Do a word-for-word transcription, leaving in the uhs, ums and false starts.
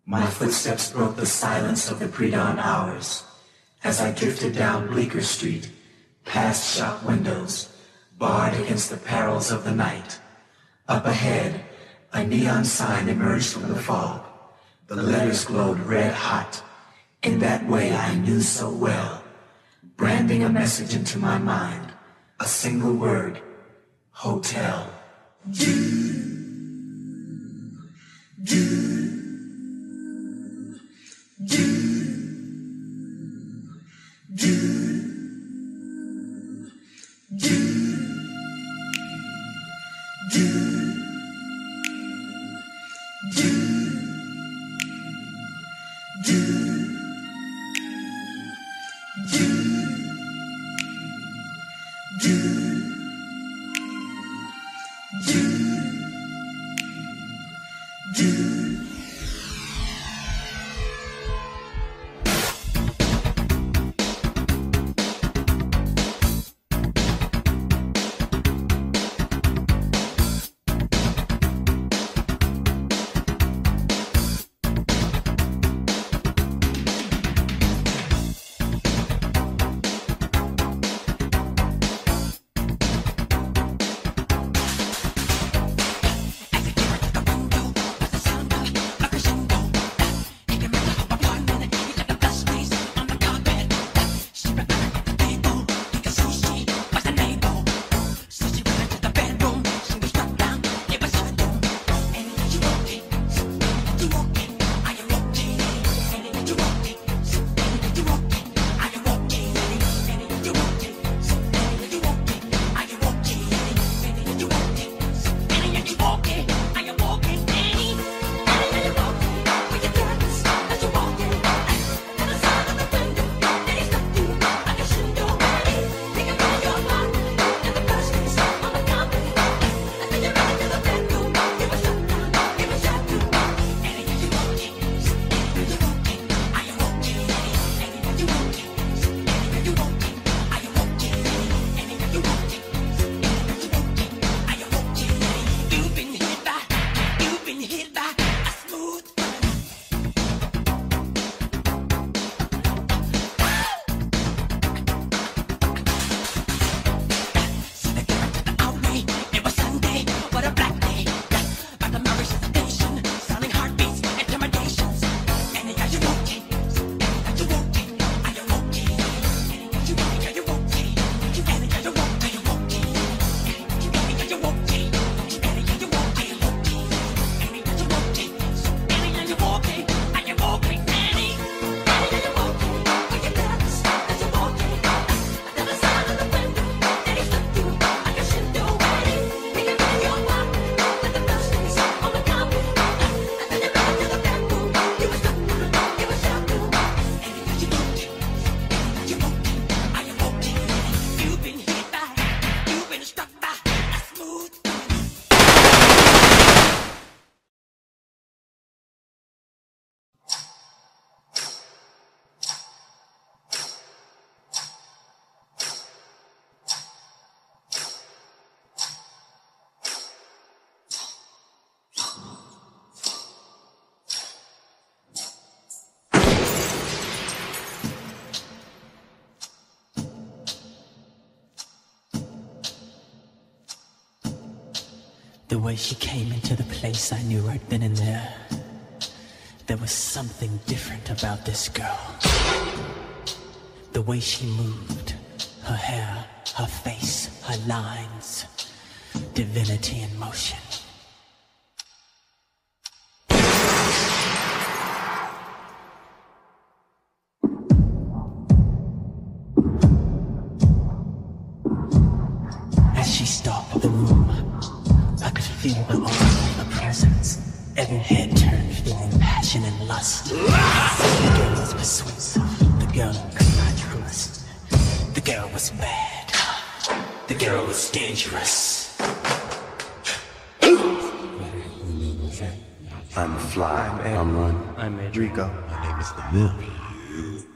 My footsteps broke the silence of the pre-dawn hours as I drifted down Bleecker Street, past shop windows, barred against the perils of the night. Up ahead, a neon sign emerged from the fog. The letters glowed red hot, in that way I knew so well, branding a message into my mind, a single word, hotel. Do, do, do, do, do, do, do, do, do, do, do, do. The way she came into the place, I knew right then and there, there was something different about this girl. The way she moved, her hair, her face, her lines, divinity in motion. As she stalked the room, I could feel the aura of her presence. Every head turned, feeling passion and lust. The girl was persuasive. The girl I could not trust. The girl was bad. The girl was dangerous. I'm Fly. I'm, I'm Run. I'm Rico. My name is The Mill.